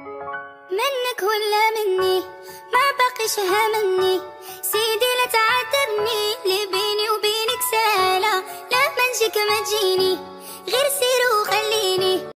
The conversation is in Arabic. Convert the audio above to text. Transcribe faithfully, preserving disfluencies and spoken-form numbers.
منك ولا مني ما بقيش همني، سيدي لا تعاتبني اللي بيني وبينك سهلة، لا منجيك ما تجيني غير سير وخليني.